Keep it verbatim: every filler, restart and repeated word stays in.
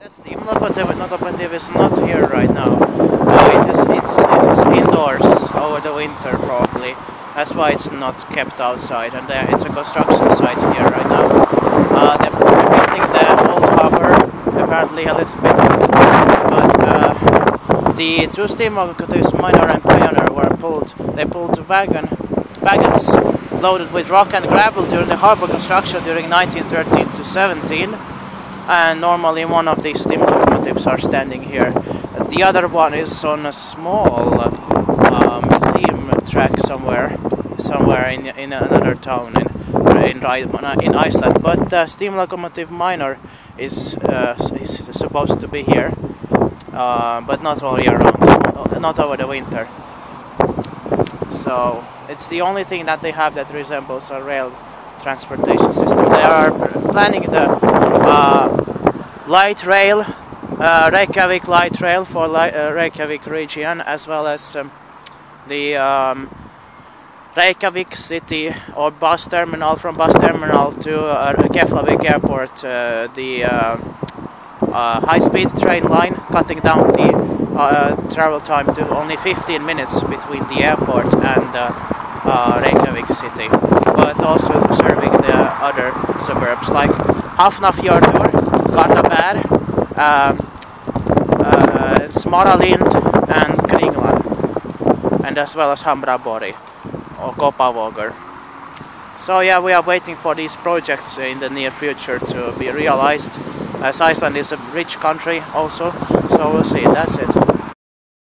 The steam locomotive, locomotive is not here right now. Uh, it is, it's, it's indoors over the winter probably. That's why it's not kept outside, and uh, it's a construction site here right now. Uh, they're building the old harbor, apparently a little bit, but uh, the two steam locomotives, Minor and Pioneer, were pulled. They pulled wagon, wagons loaded with rock and gravel during the harbor construction during nineteen thirteen to seventeen. And normally one of these steam locomotives are standing here. The other one is on a small uh, museum track somewhere, somewhere in in another town in in, in Iceland. But the steam locomotive Minor is uh, is supposed to be here, uh, but not all year round, not over the winter. So it's the only thing that they have that resembles a rail transportation system. They are planning the uh, light rail, uh, Reykjavik light rail for li uh, Reykjavik region, as well as um, the um, Reykjavik city or bus terminal, from bus terminal to uh, Keflavik airport, uh, the uh, uh, high-speed train line, cutting down the uh, travel time to only fifteen minutes between the airport and uh, uh, Reykjavik city, but also serving the other suburbs like Hafnarfjörður, Garðabær, uh, uh, Smaralind and Kringlan, and as well as Hamrabori or Kopavogur. So yeah, we are waiting for these projects in the near future to be realized, as Iceland is a rich country also, so we'll see. That's it.